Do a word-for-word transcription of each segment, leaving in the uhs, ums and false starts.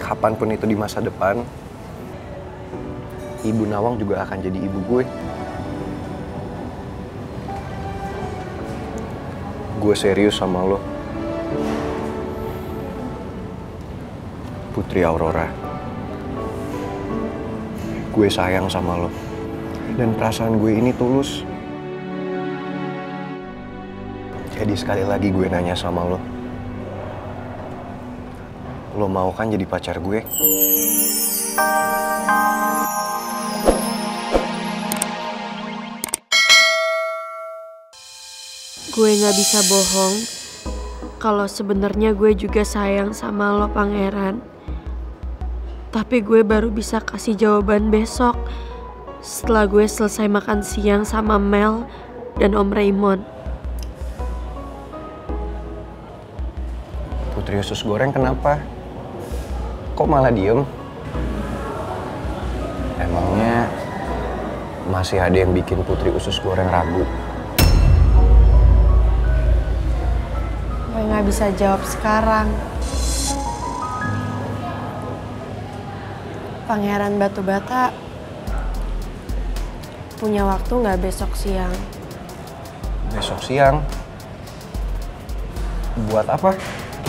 kapanpun itu di masa depan, Ibu Nawang juga akan jadi ibu gue. Gue serius sama lo, Putri Aurora. Gue sayang sama lo, dan perasaan gue ini tulus. Jadi sekali lagi gue nanya sama lo, lo mau kan jadi pacar gue? Gue gak bisa bohong kalau sebenarnya gue juga sayang sama lo, Pangeran. Tapi gue baru bisa kasih jawaban besok setelah gue selesai makan siang sama Mel dan Om Raymond. Putri usus goreng kenapa? Kok malah diem? Emangnya masih ada yang bikin Putri usus goreng ragu? Gue gak bisa jawab sekarang. Pangeran Batu Bata punya waktu gak besok siang? Besok siang? Buat apa?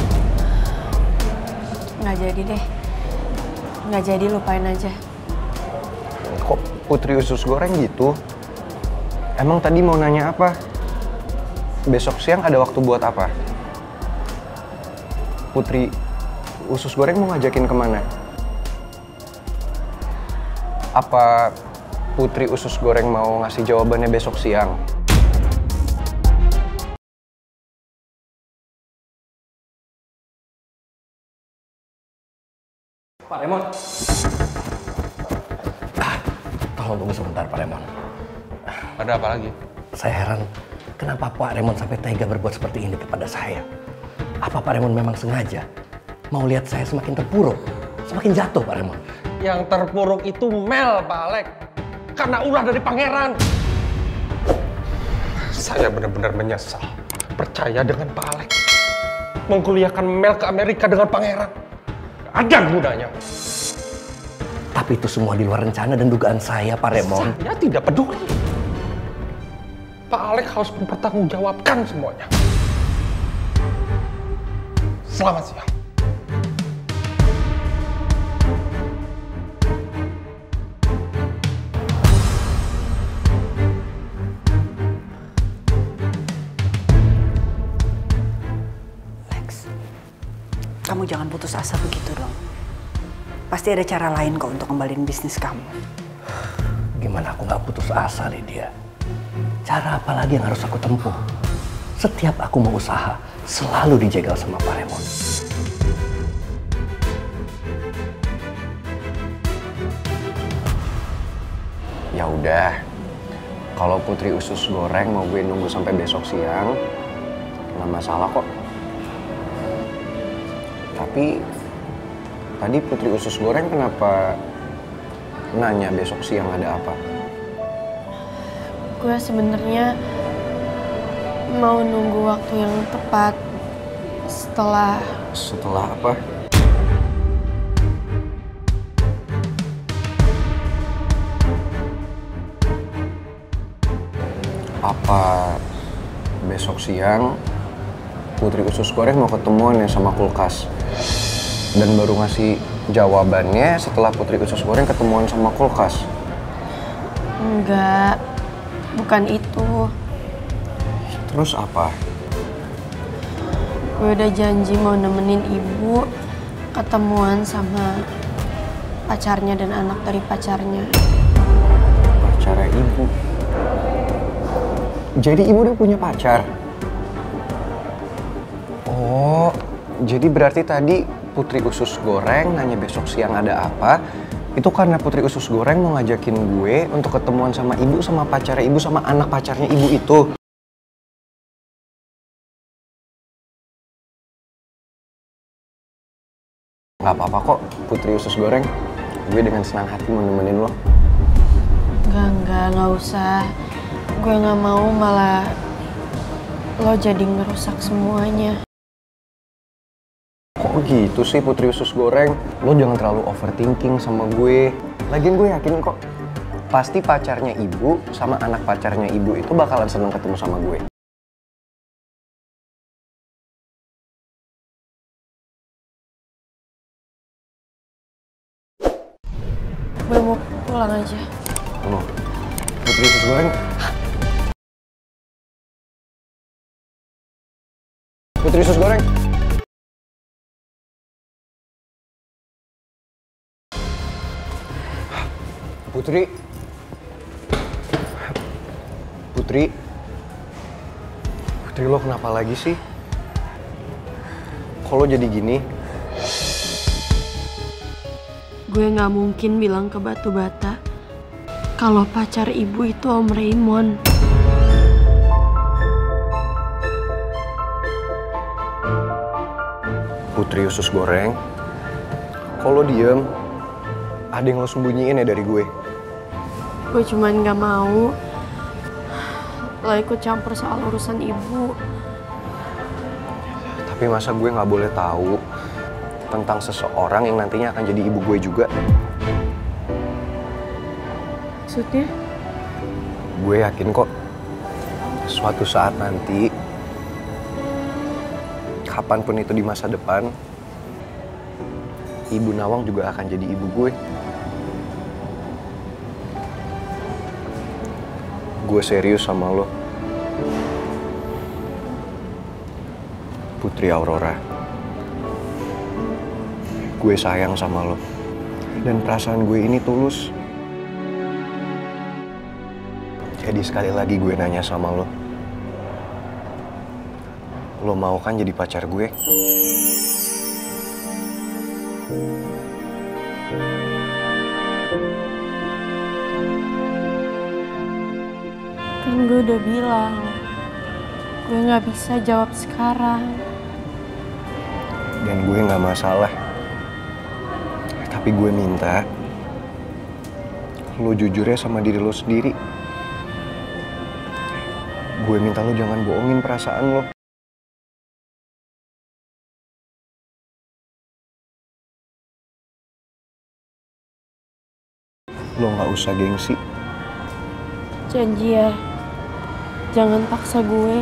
Gak jadi deh. Gak jadi, lupain aja. Kok Putri usus goreng gitu? Emang tadi mau nanya apa? Besok siang ada waktu buat apa? Putri usus goreng mau ngajakin kemana? Apa Putri usus goreng mau ngasih jawabannya besok siang? Pak Raymond. Ah, tolong tunggu sebentar, Pak Raymond. Ada apa lagi? Saya heran, kenapa Pak Raymond sampai tega berbuat seperti ini kepada saya? Apa Pak Raymond memang sengaja mau lihat saya semakin terpuruk, semakin jatuh, Pak Raymond? Yang terpuruk itu Mel, Pak Alek. Karena ulah dari pangeran. Saya benar-benar menyesal percaya dengan Pak Alek. Mengkuliahkan Mel ke Amerika dengan pangeran. Ada gunanya. Tapi itu semua di luar rencana dan dugaan saya, Pak Raymond. Saya tidak peduli. Pak Alek harus mempertanggungjawabkan semuanya. Selamat siang. Lex, kamu jangan putus asa begitu dong. Pasti ada cara lain kok untuk kembaliin bisnis kamu. Gimana aku nggak putus asa, Lydia? Cara apa lagi yang harus aku tempuh? Setiap aku mau usaha, selalu dijegal sama Pak Raymond. Ya udah, kalau Putri usus goreng mau gue nunggu sampai besok siang, nggak masalah kok. Tapi tadi Putri usus goreng kenapa nanya besok siang ada apa? Gue sebenarnya mau nunggu waktu yang tepat setelah... Setelah apa? Apa besok siang Putri usus goreng mau ketemuan ya sama kulkas? Dan baru ngasih jawabannya setelah Putri usus goreng ketemuan sama kulkas? Enggak, bukan itu. Terus apa? Gue udah janji mau nemenin ibu ketemuan sama pacarnya dan anak dari pacarnya. Pacarnya ibu? Jadi ibu udah punya pacar? Oh, jadi berarti tadi Putri usus goreng nanya besok siang ada apa, itu karena Putri usus goreng mau ngajakin gue untuk ketemuan sama ibu, sama pacarnya ibu, sama anak pacarnya ibu itu. Gak apa-apa kok, Putri usus goreng. Gue dengan senang hati mau nemenin lo. Enggak, enggak, enggak usah. Gue gak mau malah lo jadi ngerusak semuanya. Kok gitu sih Putri Usus Goreng? Lo jangan terlalu overthinking sama gue. Lagian gue yakin kok, pasti pacarnya ibu sama anak pacarnya ibu itu bakalan seneng ketemu sama gue. Gue mau pulang aja. Oh, Putri Usus Goreng. Putri Usus Goreng. Putri. Putri. Putri, lo kenapa lagi sih? Kok lo jadi gini? Gue gak mungkin bilang ke Batu Bata kalau pacar ibu itu Om Raymond. Putri Usus Goreng, kok lo diem? Ada yang lo sembunyiin ya dari gue? Gue cuman gak mau lo ikut campur soal urusan ibu. Tapi masa gue gak boleh tahu tentang seseorang yang nantinya akan jadi ibu gue juga? Maksudnya? Gue yakin kok, suatu saat nanti, kapanpun itu di masa depan, Ibu Nawang juga akan jadi ibu gue. Gue serius sama lo, Putri Aurora. Gue sayang sama lo, dan perasaan gue ini tulus. Jadi sekali lagi gue nanya sama lo, lo mau kan jadi pacar gue? Kan gue udah bilang, gue gak bisa jawab sekarang. Dan gue gak masalah. Tapi gue minta lo jujur ya sama diri lo sendiri. Gue minta lo jangan bohongin perasaan lo. Lo gak usah gengsi. Janji ya, jangan paksa gue.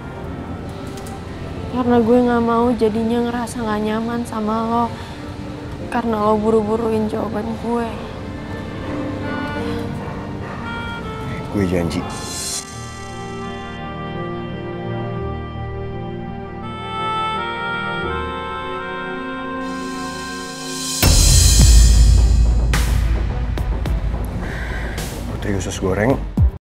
Karena gue gak mau jadinya ngerasa gak nyaman sama lo. Karena lo buru-buruin jawaban gue. Gue janji. Putri Usus Goreng.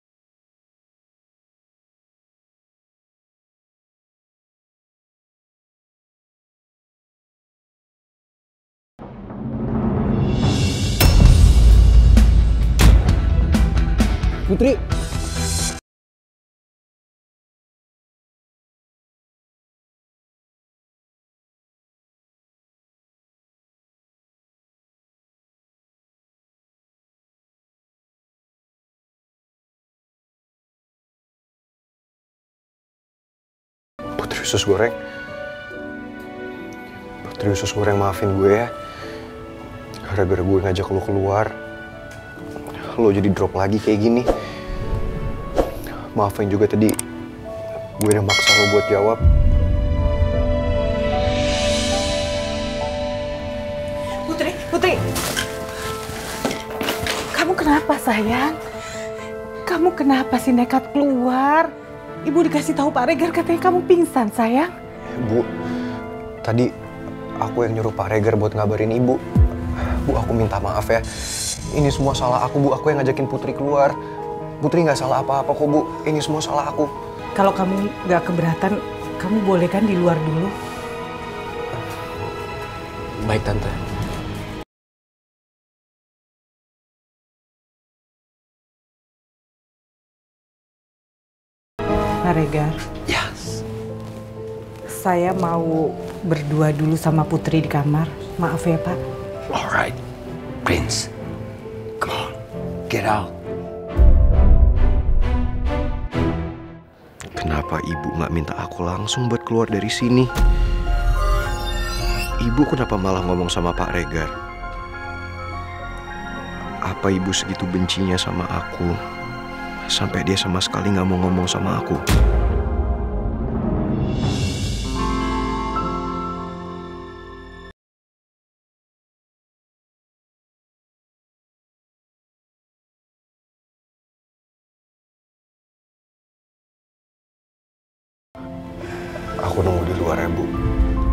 Putri. Putri Usus Goreng. Putri Usus Goreng, maafin gue ya. Gara-gara gue ngajak lo keluar, lo jadi drop lagi kayak gini. Maafin juga tadi gue udah maksa lo buat jawab. Putri, Putri. Kamu kenapa sayang? Kamu kenapa sih nekat keluar? Ibu dikasih tahu Pak Regar katanya kamu pingsan sayang. Bu, tadi aku yang nyuruh Pak Regar buat ngabarin ibu. Bu, aku minta maaf ya. Ini semua salah aku, Bu. Aku yang ngajakin Putri keluar. Putri nggak salah apa-apa kok, Bu. Ini semua salah aku. Kalau kamu nggak keberatan, kamu boleh kan di luar dulu? Baik, Tante. Pak Regar. Yes. Saya mau berdua dulu sama Putri di kamar. Maaf ya, Pak. Alright, Prince. Come on, get out. Kenapa ibu nggak minta aku langsung buat keluar dari sini? Ibu kenapa malah ngomong sama Pak Regar? Apa ibu segitu bencinya sama aku sampai dia sama sekali nggak mau ngomong sama aku? Aku nunggu di luar ya, Bu.